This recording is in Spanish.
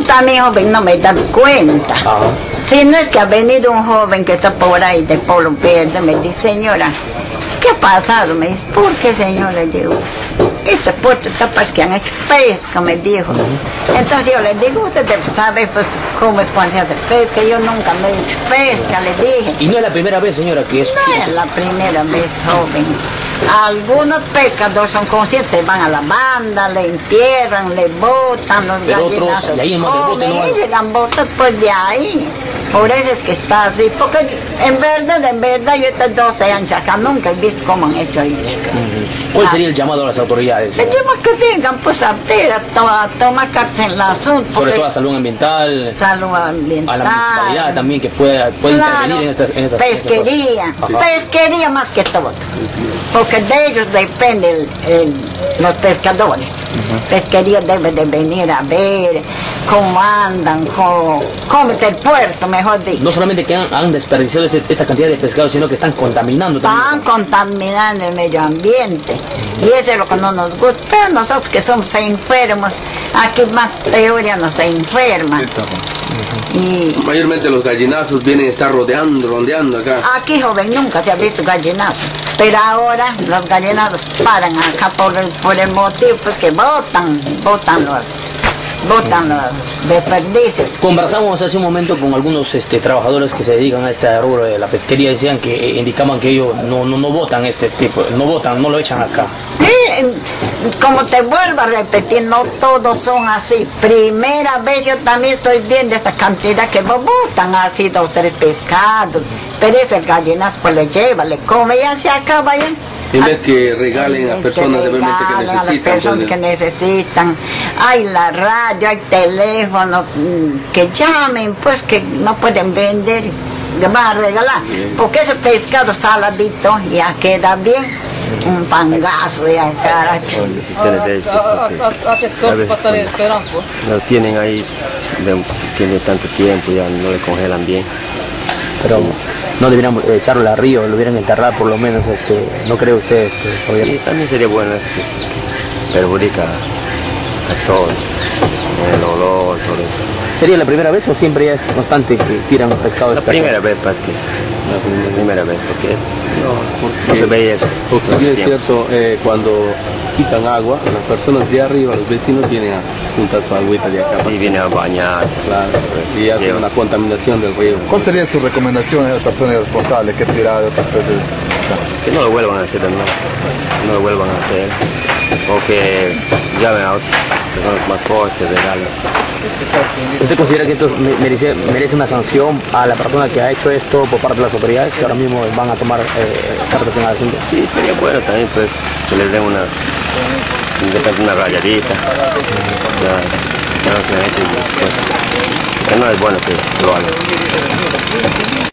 también, joven, no me da cuenta. Si no es que ha venido un joven que está por ahí de Polo Verde, me dice, señora, ¿qué ha pasado? Me dice, ¿por qué, señora? Le digo, ese puerto tapas que han hecho pesca, me dijo. Entonces yo le digo, usted sabe pues cómo es cuando se hace pesca, yo nunca me he hecho pesca, le dije. ¿Y no es la primera vez, señora, que es? No es la primera vez, joven. Algunos pescadores son conscientes, se van a la banda, le entierran, le botan los gallinazos. Y ahí no le dan botas pues de ahí. Por eso es que está así, porque en verdad, yo estos 12 años acá nunca he visto cómo han hecho ahí. ¿Cuál sería el llamado a las autoridades? Pedimos que vengan pues a ver, a tomar carta en el asunto. Sobre todo a salud ambiental. Salud ambiental. A la municipalidad también que pueda intervenir en estas pesquería. Pesquería más que todo. Porque de ellos dependen los pescadores. Pesquería debe de venir a ver cómo andan, cómo está el puerto, mejor dicho. No solamente que han desperdiciado esta cantidad de pescado, sino que están contaminando también. Están contaminando el medio ambiente. Y eso es lo que no nos gusta. Pero nosotros que somos enfermos, aquí más peor ya no se enferman. Y mayormente los gallinazos vienen a estar rondeando acá. Aquí, joven, nunca se ha visto gallinazo. Pero ahora los gallinazos paran acá por el motivo pues que botan los desperdicios. Conversamos hace un momento con algunos trabajadores que se dedican a este rubro de la pesquería, decían que indicaban que ellos no botan este tipo, no lo echan acá. Como te vuelvo a repetir, no todos son así. Primera vez yo también estoy viendo esta cantidad que botan así 2 o 3 pescados, pero ese gallinazo pues le lleva, le come y ya se acaba ya. En vez que regalen a personas que necesitan. A las personas que necesitan. Hay la radio, hay teléfono, que llamen, pues que no pueden vender, que van a regalar. Porque ese pescado saladito ya queda bien. Un pangazo de caracho. Lo tienen ahí, tiene tanto tiempo, ya no le congelan bien. Pero no deberían echarlo al río, lo hubieran enterrado por lo menos, ¿no cree usted? Sí, también sería bueno, que perjudica a todos, el olor, todo eso. ¿Sería la primera vez o siempre ya es constante que tiran pescado? La primera vez, pues, que es la primera vez, porque no se veía eso. Porque es cierto, cuando quitan agua, las personas de arriba, los vecinos vienen a juntar su agüita de acá. Y vienen a bañarse. Claro, y hacen una contaminación del río. ¿Cuál sería su recomendación a las personas responsables que tiran de otras peces? Que no lo vuelvan a hacer de nuevo, no lo vuelvan a hacer, o que llamen a otras personas más pobres que regalen. ¿Usted considera que esto merece una sanción a la persona que ha hecho esto por parte de las autoridades que ahora mismo van a tomar cartas en el asunto? Sí, sería bueno también pues que les den una rayadita, que no es bueno que lo hagan.